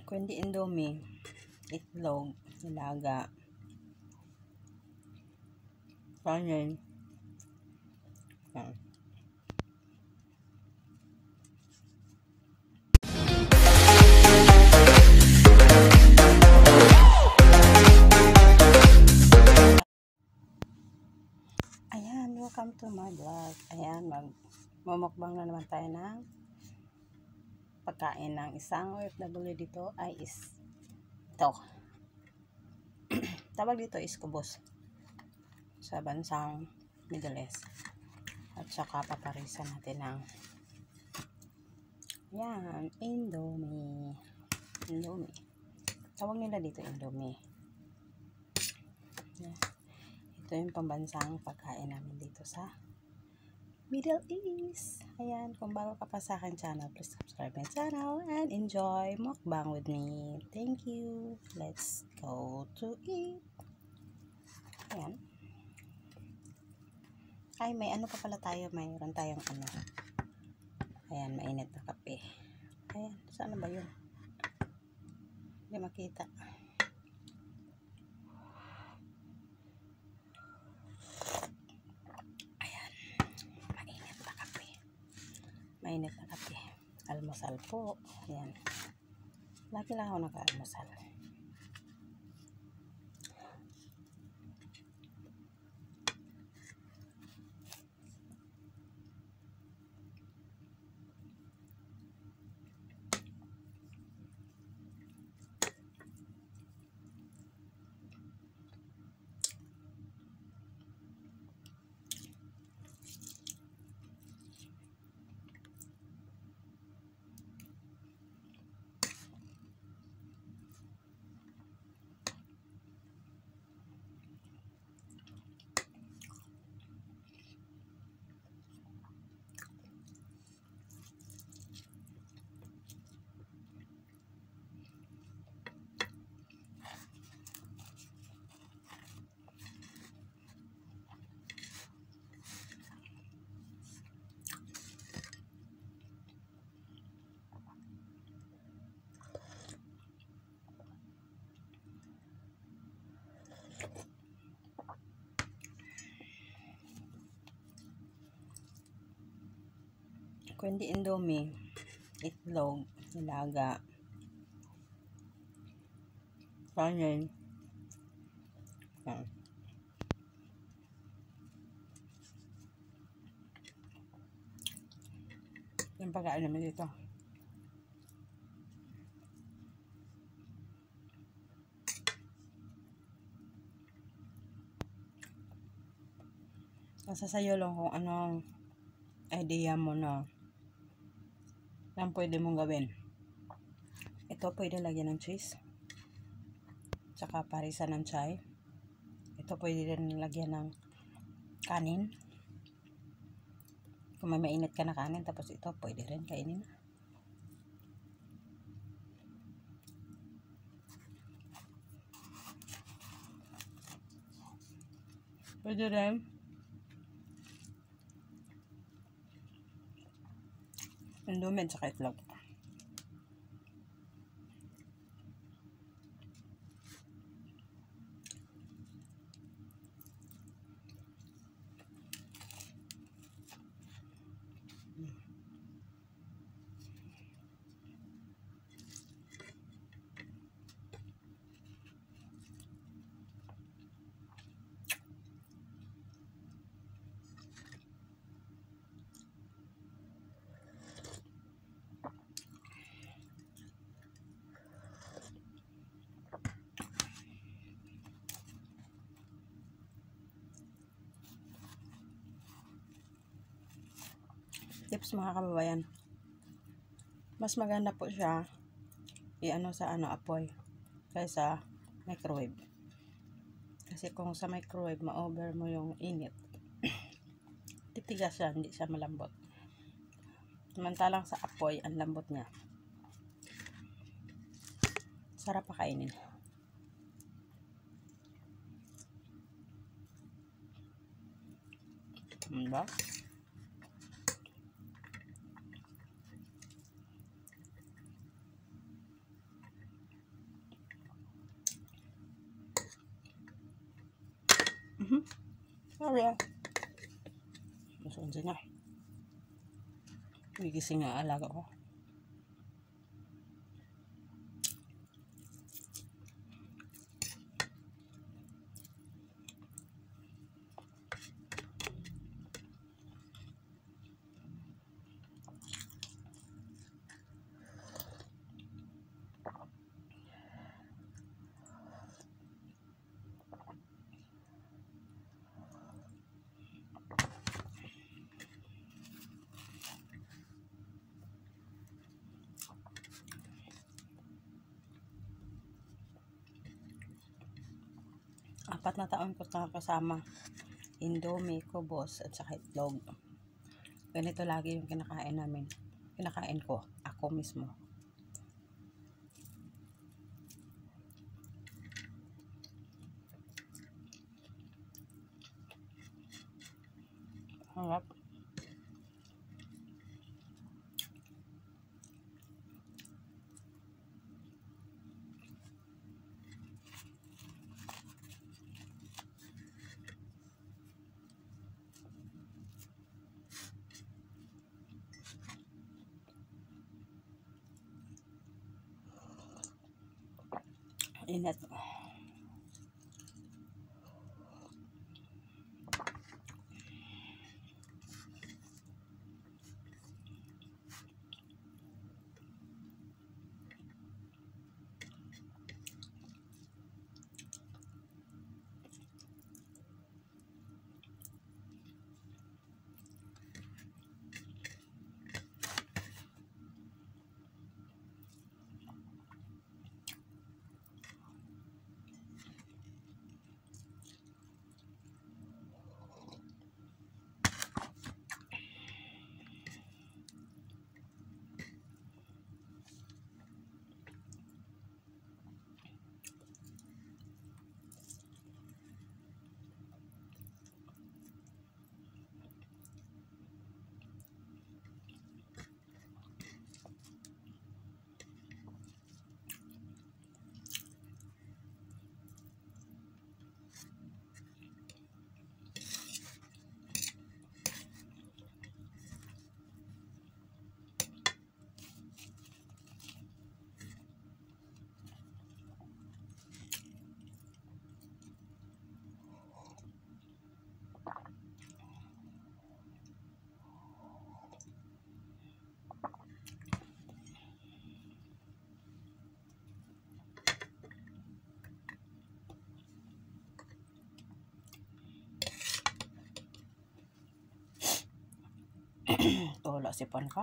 Kundi indomie, itlog, nilaga, kanin. Yan. Ayan, welcome to my vlog. Ayan, magmumukbang na naman tayo ng pagkain ng isang OFW dito ay ito. Tawag dito is kubos sa bansang Middle East. At saka paparisan natin ng yan, indomie. Tawag nila dito indomie. Yan. Ito yung pambansang pagkain namin dito sa Middle East. Ayan, kung bago ka pa sa akin channel, please subscribe my channel and enjoy mukbang with me. Thank you. Let's go to eat. Ayan. Ay, may ano pa pala tayo. Mayroon tayong ano. Ayan, mainit na kape. Ayan, saan ba yun? Hindi makita. Mainit na kape. Almusal po. Ayan. Lagi lang ako nag-almusal. Kundi indomie, itlog, nilaga, kanin. Yan. Yung pagkain naman dito. Nasa sayo lang kung anong idea mo na lang pwede mong gawin. Ito pwede lagyan ng cheese. Tsaka parisan ng chai. Ito pwede rin lagyan ng kanin. Kung may mainit ka na kanin, tapos ito pwede rin kainin. Pwede rin indomie at saka itlog. Tips mga kababayan, mas maganda po siya i-ano sa apoy kaysa microwave. Kasi kung sa microwave ma-over mo yung init, titigas siya, hindi siya malambot. Samantalang sa apoy ang lambot niya. Sarap pakainin. Diba? Sorry ah. Masunod na. Gigising nga alaga ko. Apat na taon ko nakakasama Indomie, Kubos, at saka itlog. Ganito lagi yung kinakain namin. Kinakain ko. Ako mismo. Harap. Init. Wala sipan ka.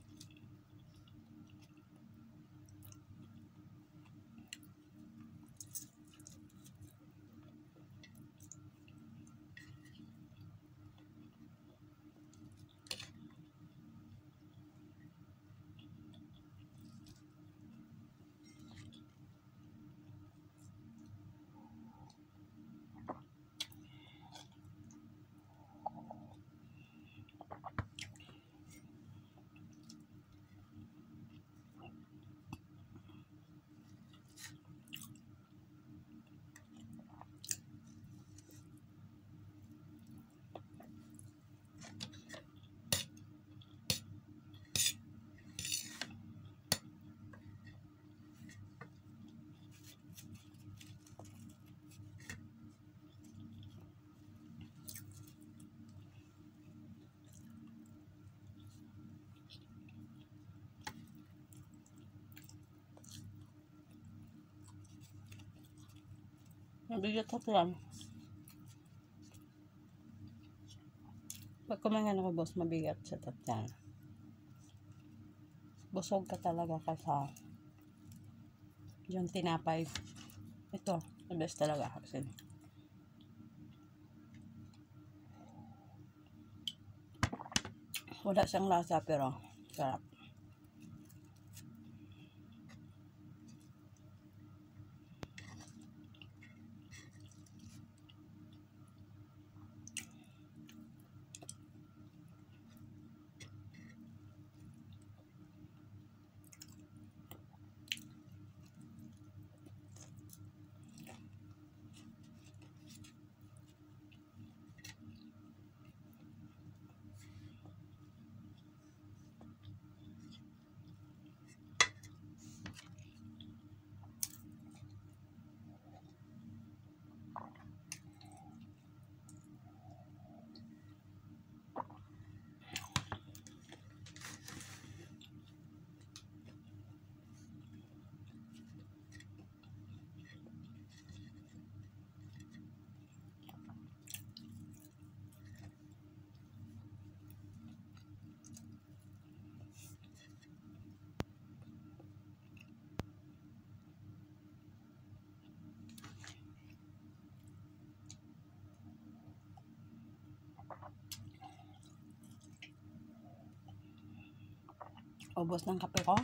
Mabigat ako yan. Pag kumain ako, boss, mabigat sa tatyan. Busog ka talaga kasi yung tinapay. Ito, the best talaga kasi. Wala siyang lasa pero sarap. Ubos ng kape ko.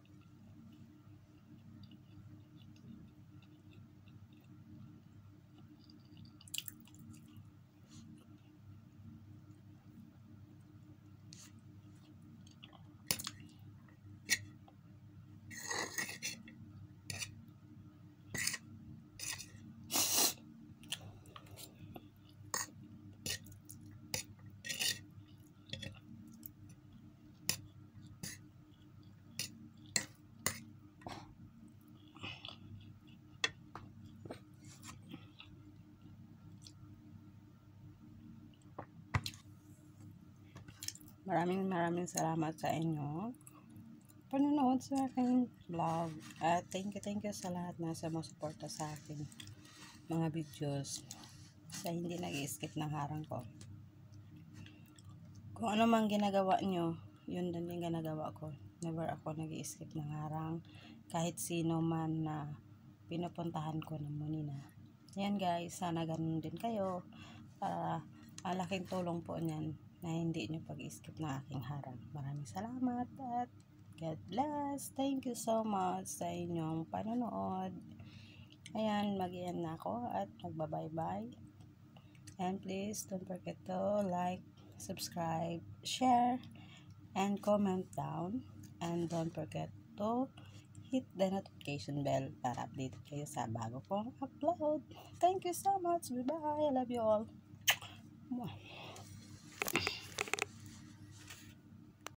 Maraming salamat sa inyo panonood sa aking vlog. At thank you sa lahat na sumusuporta sa akin mga videos. Sa hindi nag-skip ng harang ko. Kung ano mang ginagawa nyo, yun din yung ginagawa ko. Never ako nag-skip ng harang. Kahit sino man na pinupuntahan ko ng muni na. Yan guys, sana ganun din kayo. Para malaking tulong po niyan na hindi nyo pag-skip ng aking harang. Maraming salamat at God bless. Thank you so much sa inyong panonood. Ayan, mag-iyan na ako at magbabay-bye. And please don't forget to like, subscribe, share, and comment down. And don't forget to hit the notification bell para updated kayo sa bago kong upload. Thank you so much. Bye-bye. I love you all.